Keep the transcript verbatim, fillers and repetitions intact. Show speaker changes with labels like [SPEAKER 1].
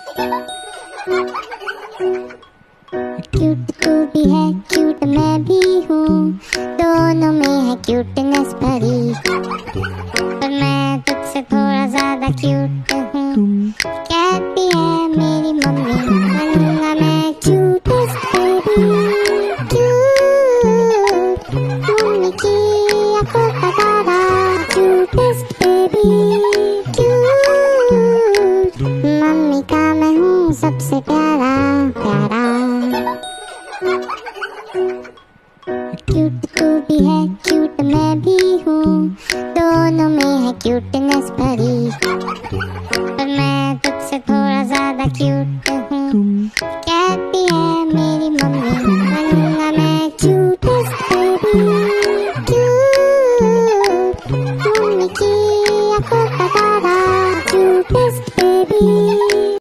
[SPEAKER 1] Cute तू भी है, क्यूट मैं भी हूँ, दोनों में है क्यूटनेस भरी, पर मैं तुझसे थोड़ा ज्यादा क्यूट हूँ। कहती है मेरी मम्मी बनूंगा मैं क्यूटेस्ट बेबी, क्यूट मम्मी की आंखों का तारा, क्यूटेस्ट बेबी, क्यूट मम्मी का मैं हूँ सबसे प्यारा प्यारा। क्यूट तू भी है, क्यूट मैं भी हूँ, दोनों में है क्यूटनेस भरी, पर मैं तुझसे थोड़ा ज्यादा क्यूट हूँ।